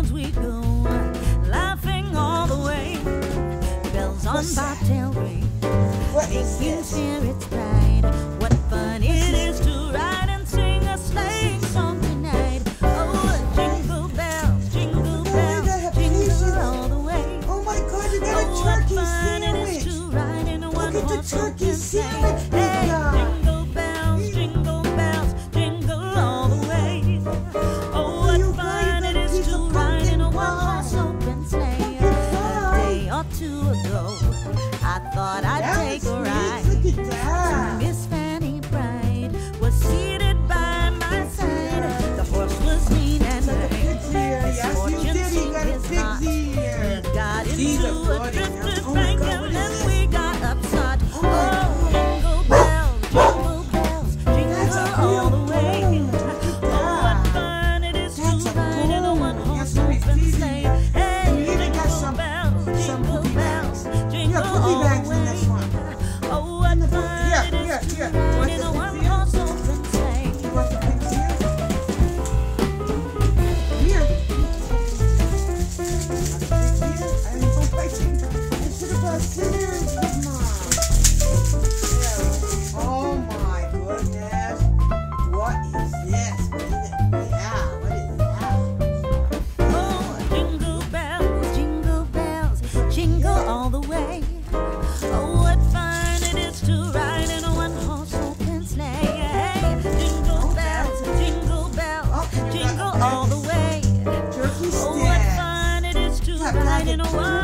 towns we go, laughing all the way. Bells on bobtail ring, making spirits bright. What fun it is to ride and sing a sleighing song tonight. Oh, jingle bells, jingle all the way. Oh my God, you got a turkey what fun sandwich. it is to ride in a Look at the one-horse turkey open sandwich. sleigh. Hey, jingle bells, jingle all the way. Oh, what fun it is to ride in a one-horse open sleigh. A day or two ago, I thought I'd take a ride. Look at that. Miss Fanny Bride was seated by my side. The horse was lean and lame. Misfortune seemed his lot. We got into a drifted bank and then we got upset. Oh, jingle bells, jingle all the way. Oh, what fun it is to ride in a one-horse open sleigh. Hey, jingle bells, jingle all the way. Oh, what fun it is to ride in a one-horse open sleigh. Oh my goodness. What is this? What is it? Yeah, what is that? Oh, jingle all the way. Oh, what fun it is to ride in a one-horse open sleigh. Hey, jingle bells, jingle all the way. Turkey Oh, what sticks. fun it is to ride in a one